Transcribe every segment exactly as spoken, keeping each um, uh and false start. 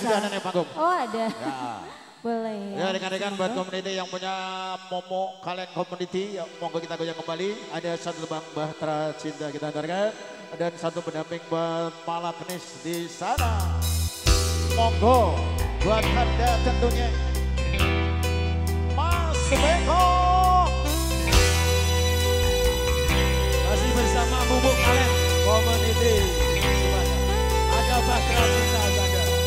Sudah ada nih panggung. Oh ada. Ya. Boleh Ya ya. rekan-rekan buat community yang punya Momo kalian community, ya, monggo kita goyang kembali. Ada satu tebang Bahtera Cinta kita antarkan dan satu pendamping buat Malaknis di sana. Monggo buat Anda tentunya Mas Beko. Masih bersama Bubuk Kalen Community. Ada Bahtera Cinta Anda.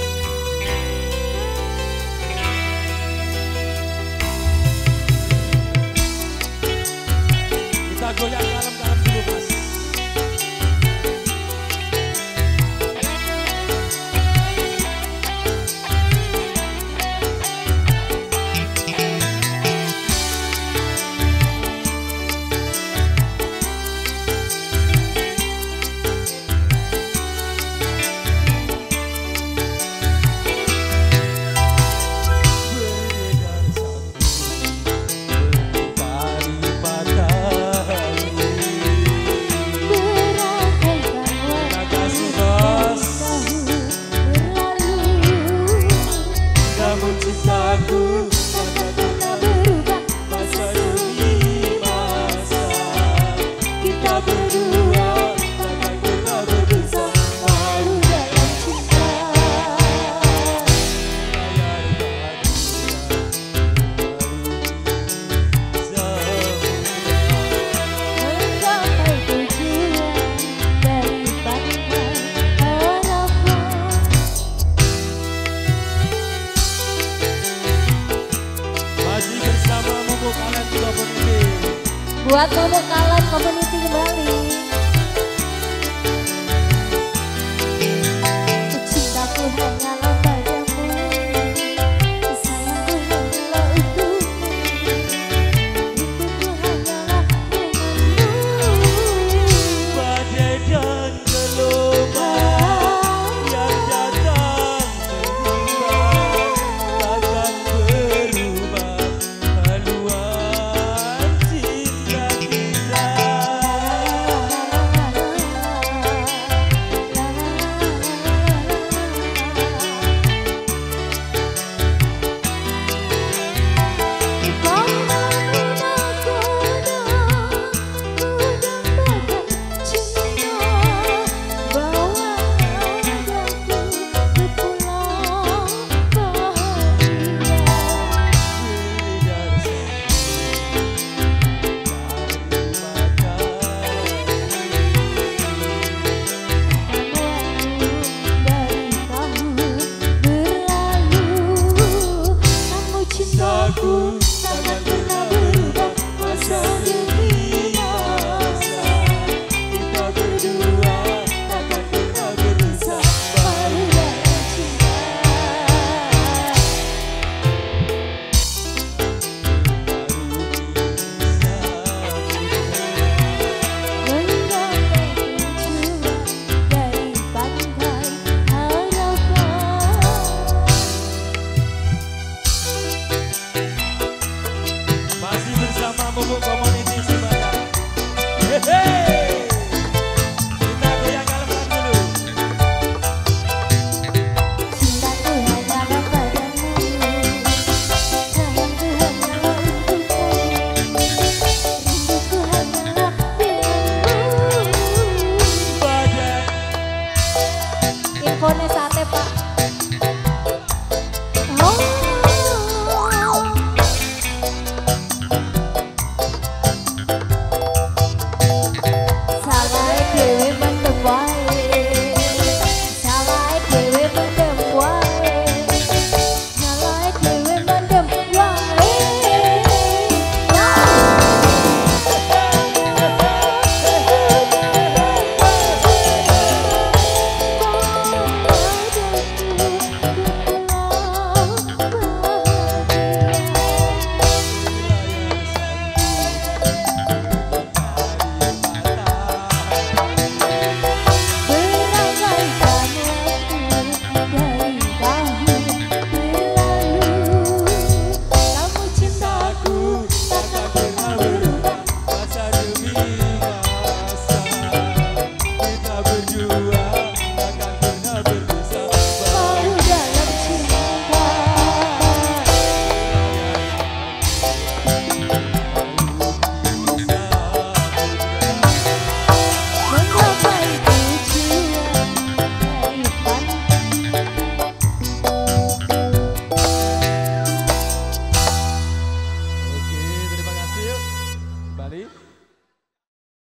Kita goyang dalam-dalam dulu mas. Buat Momo Kalen Community kembali.